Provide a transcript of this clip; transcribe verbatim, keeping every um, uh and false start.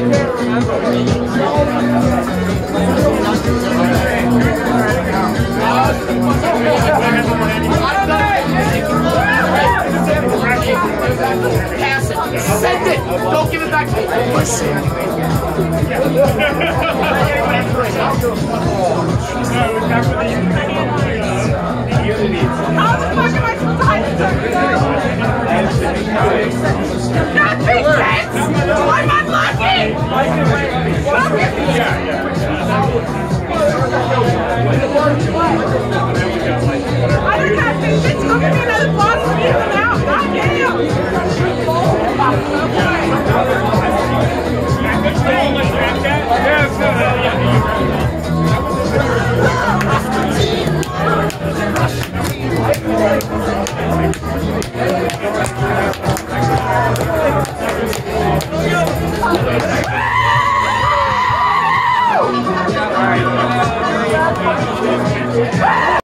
Pass it. Send it. Don't give it back to me. How the fuck am I supposed to hide the turkey? That makes sense! I'm unlucky! I don't have patience. Go get me another box and eat them out. God damn! Woo!